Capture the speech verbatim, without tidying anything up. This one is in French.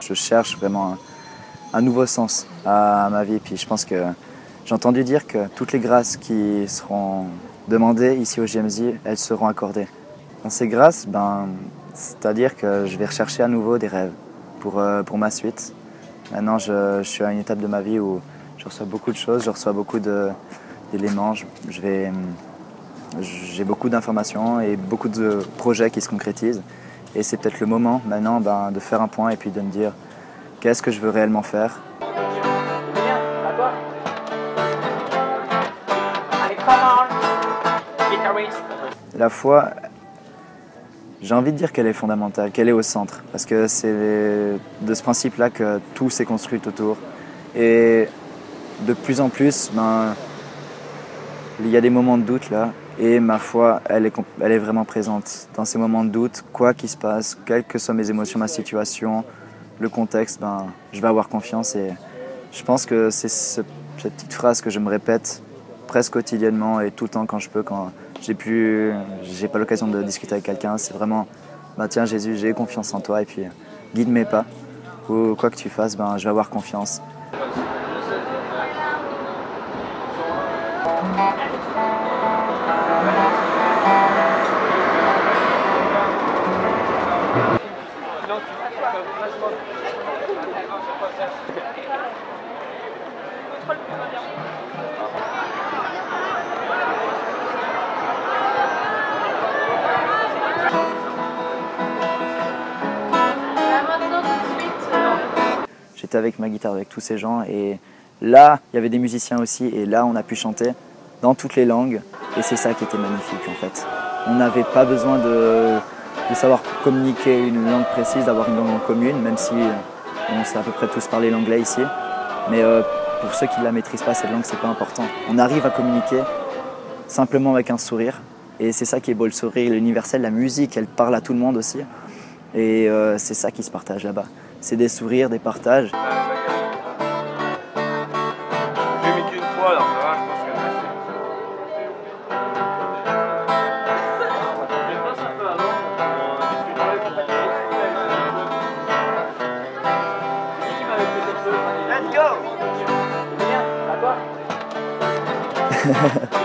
Je cherche vraiment un, un nouveau sens à, à ma vie. Puis je pense que j'ai entendu dire que toutes les grâces qui seront demandées ici au J M Z, elles seront accordées. Dans ces grâces, ben, c'est-à-dire que je vais rechercher à nouveau des rêves pour, euh, pour ma suite. Maintenant, je, je suis à une étape de ma vie où je reçois beaucoup de choses, je reçois beaucoup d'éléments. Je, je vais, j'ai beaucoup d'informations et beaucoup de projets qui se concrétisent. Et c'est peut-être le moment maintenant ben, de faire un point et puis de me dire qu'est-ce que je veux réellement faire. La foi, j'ai envie de dire qu'elle est fondamentale, qu'elle est au centre, parce que c'est de ce principe-là que tout s'est construit autour. Et de plus en plus, ben, il y a des moments de doute là, et ma foi, elle est, elle est vraiment présente. Dans ces moments de doute, quoi qu'il se passe, quelles que soient mes émotions, ma situation, le contexte, ben, je vais avoir confiance. Et je pense que c'est ce, cette petite phrase que je me répète presque quotidiennement et tout le temps quand je peux, quand j'ai plus, j'ai pas l'occasion de discuter avec quelqu'un. C'est vraiment, bah tiens Jésus, j'ai confiance en toi et puis guide mes pas. Ou quoi que tu fasses, ben, je vais avoir confiance. J'étais avec ma guitare avec tous ces gens et là il y avait des musiciens aussi et là on a pu chanter dans toutes les langues et c'est ça qui était magnifique en fait. On n'avait pas besoin de, de savoir communiquer une langue précise, d'avoir une langue commune, même si on sait à peu près tous parler l'anglais ici. Mais euh, pour ceux qui ne la maîtrisent pas, cette langue, c'est pas important. On arrive à communiquer simplement avec un sourire et c'est ça qui est beau, le sourire, l'universel, la musique, elle parle à tout le monde aussi et euh, c'est ça qui se partage là-bas. C'est des sourires, des partages. J'ai mis qu'une fois, alors ça va, je pense que Let's go! Let's go!